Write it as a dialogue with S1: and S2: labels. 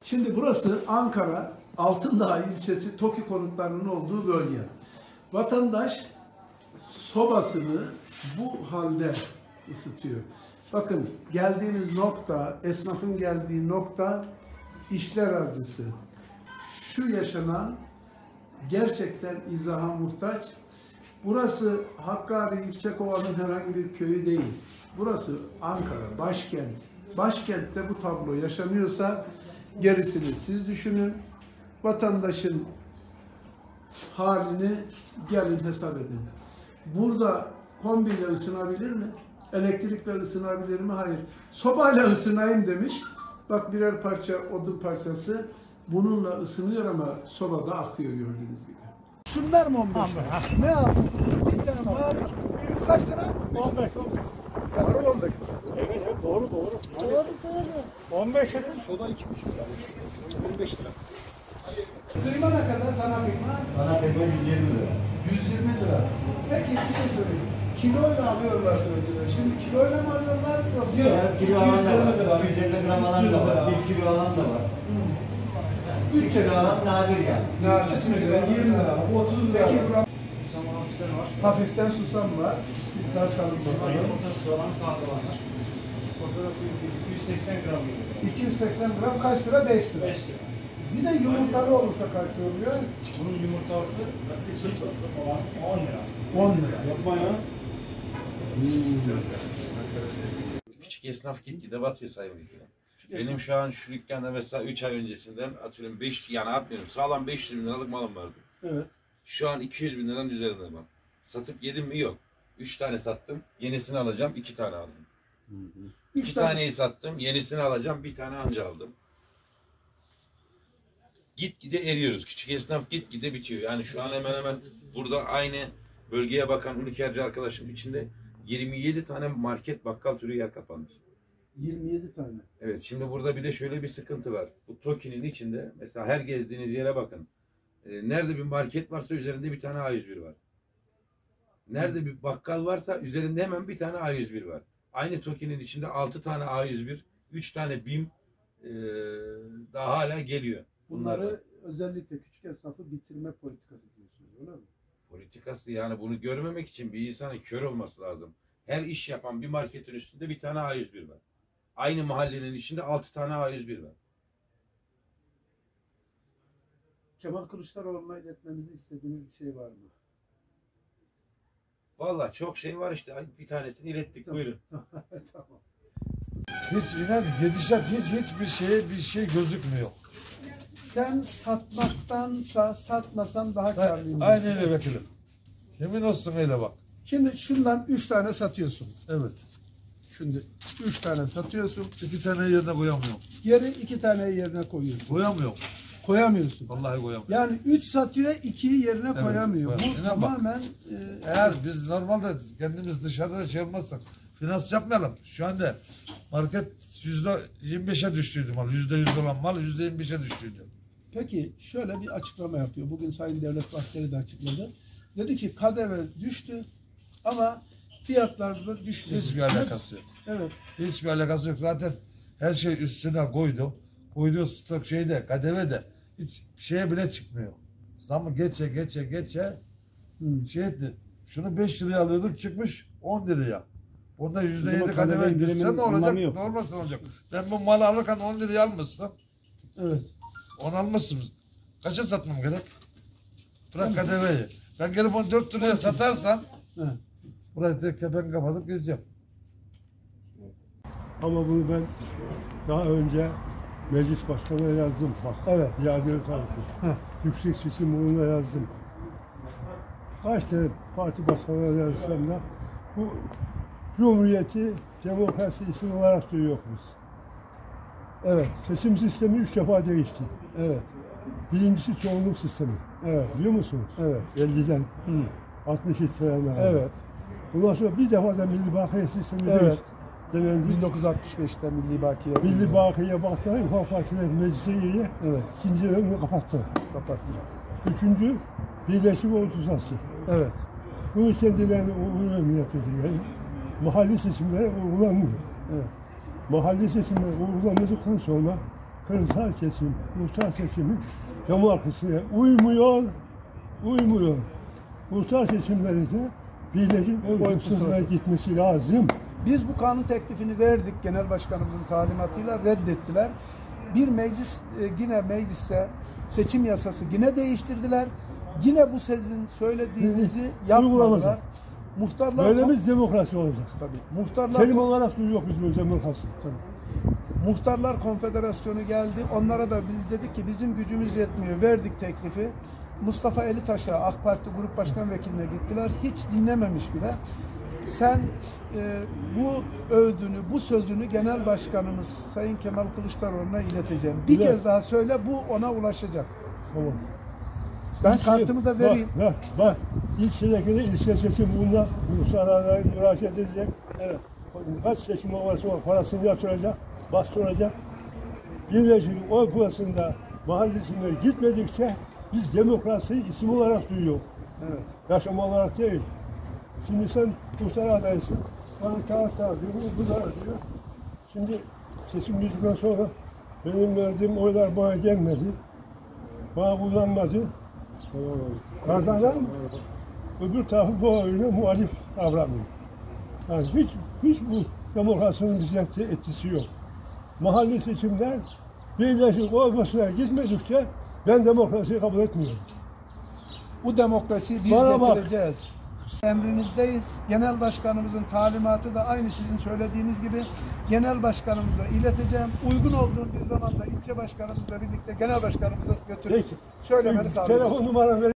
S1: Şimdi burası Ankara Altındağ ilçesi TOKİ konutlarının olduğu bölge. Vatandaş sobasını bu halde ısıtıyor. Bakın geldiğiniz nokta, esnafın geldiği nokta işler acısı. Şu yaşanan gerçekten izaha muhtaç. Burası Hakkari Yüksekova'nın herhangi bir köyü değil. Burası Ankara, başkent. Başkentte bu tablo yaşanıyorsa gerisini siz düşünün. Vatandaşın halini gelin hesap edin. Burada kombiyle ısınabilir mi? Elektrikle ısınabilir mi? Hayır. Sobayla ısınayım demiş. Bak birer parça odun parçası bununla ısınıyor ama sobada akıyor gördüğünüz gibi. Şunlar mı 15 lira? Ne yaptın? Bir tane var. Kaç lira?
S2: 15.
S1: Var 15.
S2: Evet doğru.
S1: Doğru.
S2: 15 lira.
S3: Soda 2,5 lira. 25 lira.
S1: Kıyma ne kadar? Dana kıyma?
S3: Bana kıyma 120 lira.
S1: 120 lira. Peki bir şey söyleyeyim. Kiloyla alıyorlar söylediler. Şimdi kiloyla mı alıyorlar? Yok.
S3: Her kilo alan da var. 250 gram alan da var. 1 kilo alan da var. 3 kilo alan nadir yani.
S1: Neredesine göre 20 lira, 30 lira. Hafiften susam var. Bir tartalım bakalım.
S2: Yumurtası olan sağda var. Fotoğrafı 280 gram geliyor.
S1: 280 gram kaç lira? 5 lira.
S2: 5 lira.
S1: Bir de yumurtalı olursa kaç lira oluyor?
S2: Bunun yumurtası 10 lira.
S1: 10 lira.
S2: Yapma ya.
S4: Küçük esnaf gitgide batıyor sayın vekilim. Benim şu an şu dükkanda mesela 3 ay öncesinden atıyorum 5 yani atmıyorum sağlam 500 bin liralık malım vardı.
S1: Evet.
S4: Şu an 200 bin liranın üzerinde bak. Satıp yedim mi yok. 3 tane sattım yenisini alacağım 2 tane aldım. 2 taneyi sattım yenisini alacağım 1 tane anca aldım. Gitgide eriyoruz. Küçük esnaf gitgide bitiyor. Yani şu an hemen hemen burada aynı bölgeye bakan ülkerci arkadaşım içinde 27 tane market bakkal türü yer kapanmış.
S1: 27 tane.
S4: Evet şimdi burada bir de şöyle bir sıkıntı var. Bu TOKİ'nin içinde mesela her gezdiğiniz yere bakın. Nerede bir market varsa üzerinde bir tane A101 var. Nerede bir bakkal varsa üzerinde hemen bir tane A101 var. Aynı TOKİ'nin içinde 6 tane A101, 3 tane BİM daha hala geliyor.
S1: Bunları özellikle küçük esnafı bitirme politikası diyorsunuz öyle mi?
S4: Politikası yani bunu görmemek için bir insanın kör olması lazım. Her iş yapan bir marketin üstünde bir tane A101 var. Aynı mahallenin içinde 6 tane A101 var.
S1: Kemal Kılıçdaroğlu'na iletmemizi istediğiniz bir şey var mı?
S4: Vallahi çok şey var işte. Bir tanesini ilettik.
S1: Tamam.
S4: Buyurun.
S1: Tamam.
S5: Hiç inan gidişat hiçbir şey gözükmüyor.
S1: Sen satmaktansa satmasan daha karlıyım.
S5: Aynen öyle vekilim. Yemin olsun öyle bak.
S1: Şimdi şundan 3 tane satıyorsun.
S5: Evet.
S1: Şimdi 3 tane satıyorsun.
S5: 2 tane yerine koyamıyorum.
S1: Geri 2 tane yerine koyuyorsun.
S5: Koyamıyorum.
S1: Koyamıyorsun.
S5: Vallahi koyamıyorum.
S1: Yani 3 satıyor, 2'yi yerine
S5: Evet,
S1: koyamıyor.
S5: koyamıyor.
S1: Bu
S5: İnan bak.
S1: tamamen
S5: Eğer biz normalde kendimiz dışarıda şey yapmazsak, finans yapmayalım. Şu anda market %25'e düştüydü mal. %100 olan mal %25'e düştüydü.
S1: peki şöyle bir açıklama yapıyor. Bugün Sayın Devlet Bahçeli de açıkladı. Dedi ki KDV düştü ama fiyatlarda düşmedi.
S5: Hiçbir alakası yok.
S1: Evet.
S5: Hiçbir alakası yok. Zaten her şey üstüne koydu. Koyduğu stok şeyde, KDV de hiç şeye bile çıkmıyor. Zamı geçe şey etti. Şunu 5 liraya alıyorduk çıkmış 10 liraya. Bunda %7 KDV düşse ne olacak? Normal olacak. Ben bu malı alırken 10 liraya almışsam
S1: Evet.
S5: 10 almışsın. Kaça satmam gerek? Bırak KDV'yi. Ben gelip onu 4 liraya satarsam
S1: Evet.
S5: burayı tek kepen kapatıp gideceğim.
S2: Ama bunu ben daha önce meclis başkanına yazdım. Bak,
S1: Evet.
S2: Ziyade tarafı. Yüksek seçim uğruna yazdım. Kaç tane parti başkanına yazsam da bu Cumhuriyeti demokrasi isim olarak duyuyoruz biz.
S1: Evet.
S2: Seçim sistemi 3 defa değişti.
S1: Evet.
S2: Birincisi çoğunluk sistemi.
S1: Evet.
S2: Biliyor musunuz?
S1: Evet.
S2: 50'den
S1: Hı.
S2: 60 itibaren.
S1: Evet.
S2: Bundan sonra bir defa da Milli Bakiye sistemi
S1: Evet.
S2: denendi.
S1: 1965'te Milli Bakiye.
S2: Milli Bakiye baktılar, İmam Partisi'ne meclise girdi.
S1: Evet.
S2: İkinci önünü kapattı.
S1: Kapattı.
S2: Üçüncü, Birleşik Ordusası.
S1: Evet.
S2: Bunu kendilerine uyguluyor milletvekilleri. Mahalli seçimlere uygulanmıyor.
S1: Evet.
S2: Mahalli seçimler uygulandıktan sonra kırsal kesim, muhtar seçimi demokrasiye uymuyor. Muhtar seçimleri de birleşik oy kısmına gitmesi lazım.
S1: Biz bu kanun teklifini verdik, genel başkanımızın talimatıyla reddettiler. Bir meclis, yine mecliste seçim yasası yine değiştirdiler. Yine bu sizin söylediğinizi yapmadılar. Muhtarlar
S2: Böylemiz demokrasi olacak.
S1: tabii. Muhtarlar
S2: Terim olarak duyuyor biz bu demokrasi.
S1: Muhtarlar Konfederasyonu geldi. Onlara da biz dedik ki bizim gücümüz yetmiyor. Verdik teklifi. Mustafa Elitaş'a AK Parti Grup Başkan Vekiline gittiler. Hiç dinlememiş bile. Sen bu övdüğünü, bu sözünü Genel Başkanımız Sayın Kemal Kılıçdaroğlu'na ileteceğim. Bir
S2: Evet.
S1: kez daha söyle, bu ona ulaşacak.
S2: Tamam.
S1: Ben kartımı da vereyim.
S2: Bak. İlçedeki de ilçe seçiminde muhtarlara müracaat edecek. Evet. Kaç seçim olması var, parasını yatıracak, bastıracak. Birleşik oy piyasasında mahalle isimleri gitmedikçe biz demokrasiyi isim olarak duyuyor.
S1: Evet.
S2: Yaşam olarak değil. Şimdi sen muhtar adaysın. Bana kağıt diyor, bu da diyor. Şimdi seçim bittikten sonra benim verdiğim oylar bana gelmedi. Bana kullanmadı. Kazanan öbür tarafı bu oyuna muhalif davranıyor. Yani hiç bu demokrasinin bize etkisi yok. Mahalle seçimler birleşik olmasına gitmedikçe ben demokrasiyi kabul etmiyorum.
S1: Bu demokrasiyi biz
S2: Bana bak.
S1: getireceğiz. Emrinizdeyiz. Genel Başkanımızın talimatı da aynı sizin söylediğiniz gibi Genel Başkanımıza ileteceğim. Uygun olduğum bir zamanda ilçe başkanımızla birlikte Genel Başkanımıza götürüp
S2: Peki.
S1: söylemeni sağlayacağım.
S2: Telefon numaranı ver.